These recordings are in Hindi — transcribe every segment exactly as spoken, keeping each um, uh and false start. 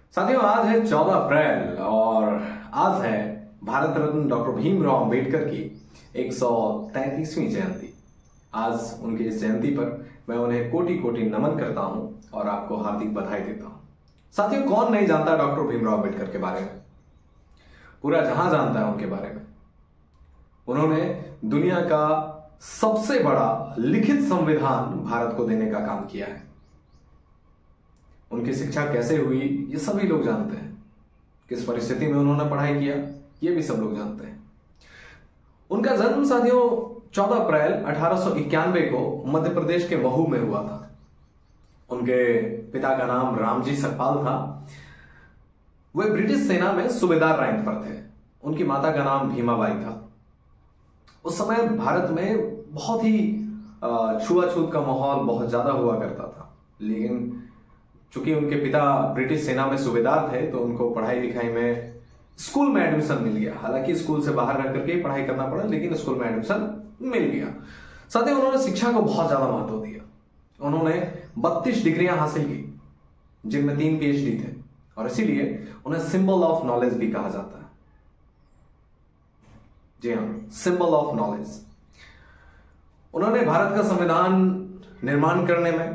साथियों, आज है चौदह अप्रैल और आज है भारत रत्न डॉक्टर भीमराव अंबेडकर की एक सौ तैंतीसवीं जयंती। आज उनकी इस जयंती पर मैं उन्हें कोटि कोटि नमन करता हूं और आपको हार्दिक बधाई देता हूं। साथियों, कौन नहीं जानता डॉक्टर भीमराव अंबेडकर के बारे में? पूरा जहां जानता है उनके बारे में। उन्होंने दुनिया का सबसे बड़ा लिखित संविधान भारत को देने का काम किया है। उनकी शिक्षा कैसे हुई ये सभी लोग जानते हैं। किस परिस्थिति में उन्होंने पढ़ाई किया ये भी सब लोग जानते हैं। उनका जन्म साथियों चौदह अप्रैल अठारह सौ इक्यानवे को मध्य प्रदेश के महू में हुआ था। उनके पिता का नाम रामजी सकपाल था। वे ब्रिटिश सेना में सूबेदार रैंक पर थे। उनकी माता का नाम भीमाबाई था। उस समय भारत में बहुत ही छुआछूत का माहौल बहुत ज्यादा हुआ करता था, लेकिन चूंकि उनके पिता ब्रिटिश सेना में सूबेदार थे तो उनको पढ़ाई लिखाई में स्कूल में एडमिशन मिल गया। हालांकि स्कूल से बाहर रह करके पढ़ाई करना पड़ा, लेकिन स्कूल में एडमिशन मिल गया। साथ ही उन्होंने शिक्षा को बहुत ज्यादा महत्व दिया। उन्होंने बत्तीस डिग्रियां हासिल की, जिनमें तीन पीएचडी थे, और इसीलिए उन्हें सिंबल ऑफ नॉलेज भी कहा जाता है। जी हाँ, सिंबल ऑफ नॉलेज। उन्होंने भारत का संविधान निर्माण करने में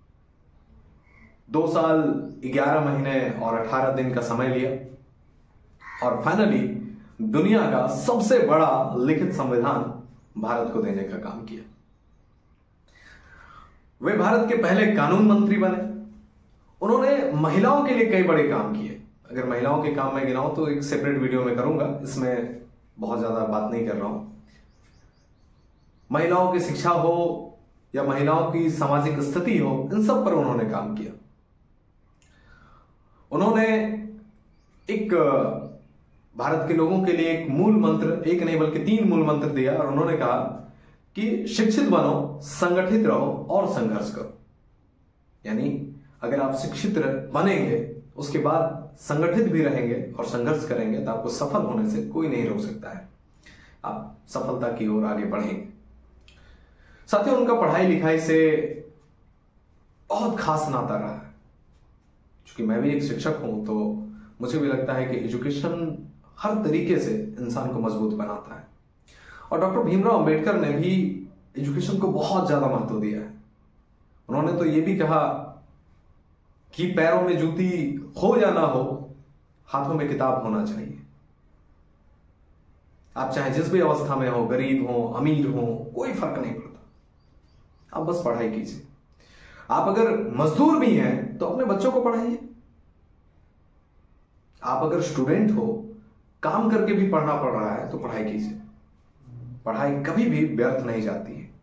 दो साल ग्यारह महीने और अठारह दिन का समय लिया और फाइनली दुनिया का सबसे बड़ा लिखित संविधान भारत को देने का काम किया। वे भारत के पहले कानून मंत्री बने। उन्होंने महिलाओं के लिए कई बड़े काम किए। अगर महिलाओं के काम में गिनाऊं तो एक सेपरेट वीडियो में करूंगा, इसमें बहुत ज्यादा बात नहीं कर रहा हूं। महिलाओं की शिक्षा हो या महिलाओं की सामाजिक स्थिति हो, इन सब पर उन्होंने काम किया। उन्होंने एक भारत के लोगों के लिए एक मूल मंत्र, एक नहीं बल्कि तीन मूल मंत्र दिया और उन्होंने कहा कि शिक्षित बनो, संगठित रहो और संघर्ष करो। यानी अगर आप शिक्षित बनेंगे, उसके बाद संगठित भी रहेंगे और संघर्ष करेंगे तो आपको सफल होने से कोई नहीं रोक सकता है। आप सफलता की ओर आगे बढ़ेंगे। साथियों, उनका पढ़ाई लिखाई से बहुत खास नाता रहा है। क्योंकि मैं भी एक शिक्षक हूं तो मुझे भी लगता है कि एजुकेशन हर तरीके से इंसान को मजबूत बनाता है, और डॉक्टर भीमराव अंबेडकर ने भी एजुकेशन को बहुत ज्यादा महत्व दिया है। उन्होंने तो यह भी कहा कि पैरों में जूती हो या ना हो, हाथों में किताब होना चाहिए। आप चाहे जिस भी अवस्था में हो, गरीब हो, अमीर हो, कोई फर्क नहीं पड़ता, आप बस पढ़ाई कीजिए। आप अगर मजदूर भी हैं तो अपने बच्चों को पढ़ाइए। आप अगर स्टूडेंट हो, काम करके भी पढ़ना पड़ रहा है तो पढ़ाई कीजिए। पढ़ाई कभी भी व्यर्थ नहीं जाती है।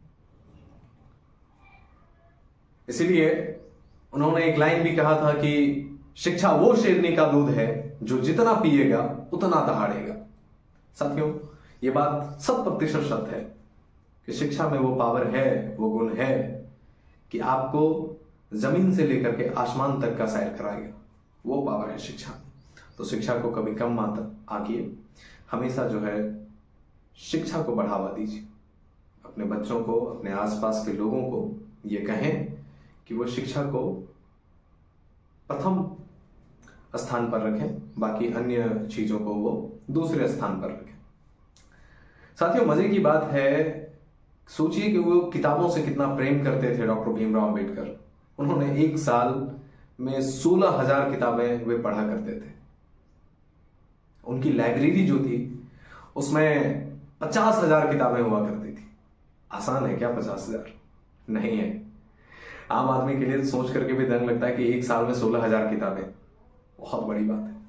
इसीलिए उन्होंने एक लाइन भी कहा था कि शिक्षा वो शेरनी का दूध है जो जितना पिएगा उतना दहाड़ेगा। साथियों, ये बात शत प्रतिशत सत्य है कि शिक्षा में वो पावर है, वो गुण है कि आपको जमीन से लेकर के आसमान तक का सैर कराएगा। वो पावर है शिक्षा। तो शिक्षा को कभी कम मत आंकिए। हमेशा जो है शिक्षा को बढ़ावा दीजिए। अपने बच्चों को, अपने आसपास के लोगों को ये कहें कि वो शिक्षा को प्रथम स्थान पर रखें, बाकी अन्य चीजों को वो दूसरे स्थान पर रखें। साथियों, मजे की बात है, सोचिए कि वो किताबों से कितना प्रेम करते थे डॉक्टर भीमराव अंबेडकर। उन्होंने एक साल में सोलह हजार किताबें वे पढ़ा करते थे। उनकी लाइब्रेरी जो थी उसमें पचास हजार किताबें हुआ करती थी। आसान है क्या पचास हजार? नहीं है। आम आदमी के लिए सोच करके भी दंग लगता है कि एक साल में सोलह हजार किताबें, बहुत बड़ी बात है।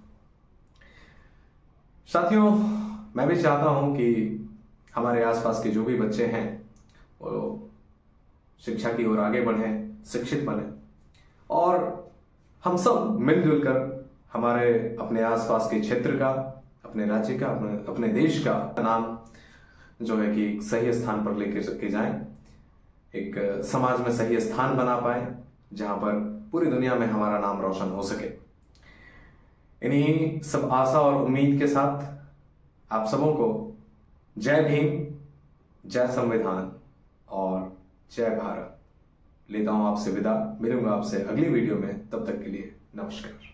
साथियों, मैं भी चाहता हूं कि हमारे आसपास के जो भी बच्चे हैं वो शिक्षा की ओर आगे बढ़ें, शिक्षित बने, और हम सब मिलजुल कर हमारे अपने आसपास के क्षेत्र का, अपने राज्य का, अपने अपने देश का नाम जो है कि सही स्थान पर लेकर के जाएं, एक समाज में सही स्थान बना पाए जहां पर पूरी दुनिया में हमारा नाम रोशन हो सके। इन्हीं सब आशा और उम्मीद के साथ आप सबों को जय भीम, जय संविधान और जय भारत लेता हूं आपसे विदा। मिलूंगा आपसे अगली वीडियो में, तब तक के लिए नमस्कार।